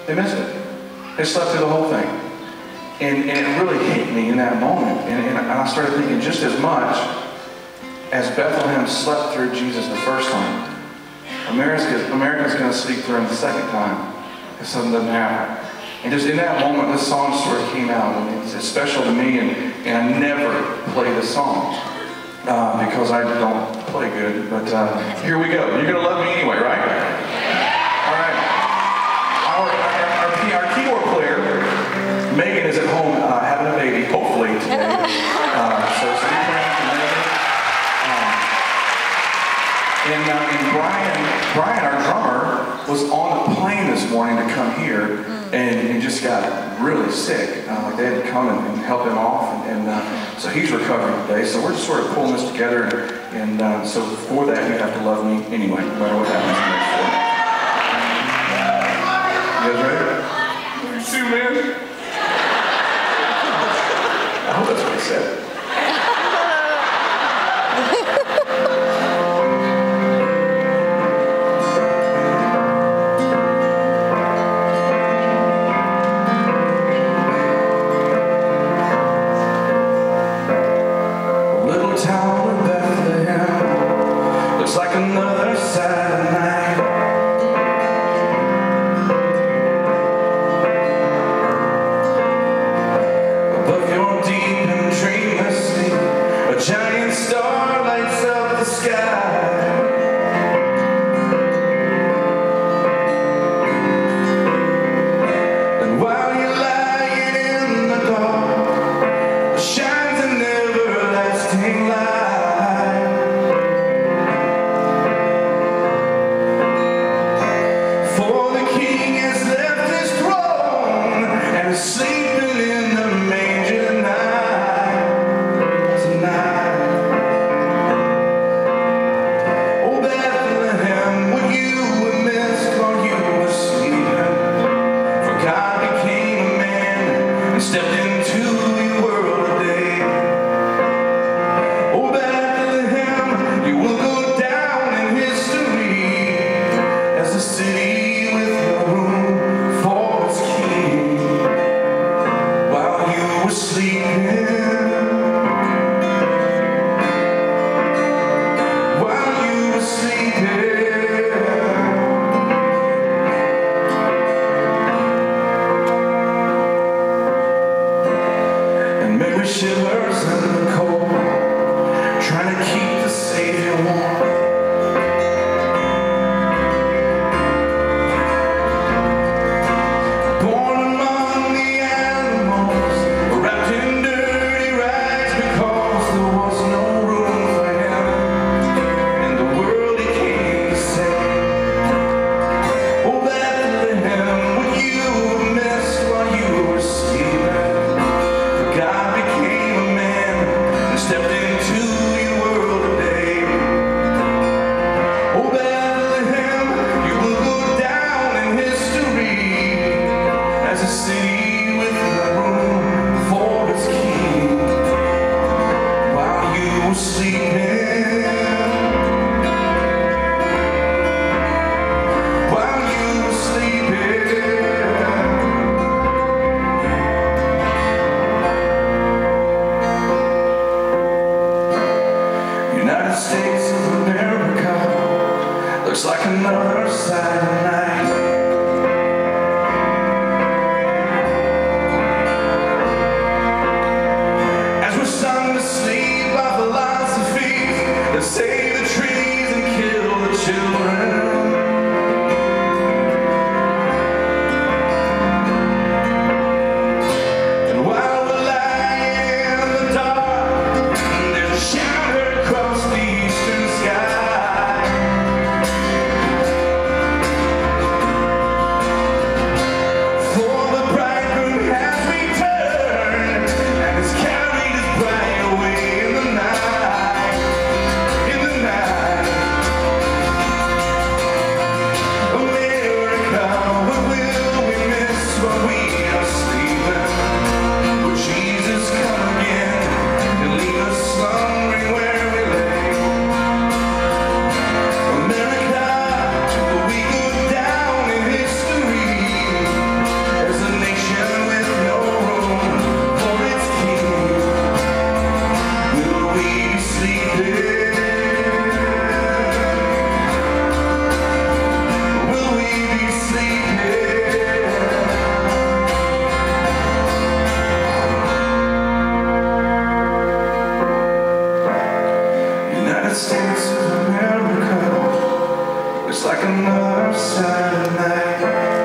They missed it. They slept through the whole thing. And it really hit me in that moment. And I started thinking, just as much as Bethlehem slept through Jesus the first time, America's going to sleep through him the second time if something doesn't happen. And just in that moment, this song sort of came out, and it's special to me, and I never play this song because I don't play good, but here we go. You're going to love me anyway, right? All right. Our keyboard player, Megan, is at home having a baby, hopefully today. So be praying for Megan. And Brian, our drummer, was on the plane this morning to come here, and just got really sick. They had to come and help him off, and so he's recovering today. So we're just sort of pulling this together, and so for that, you have to love me anyway, no matter what happens next. You guys ready? You too, man. I hope that's what he said. Like another Saturday night, United States of America. It's like another Saturday night.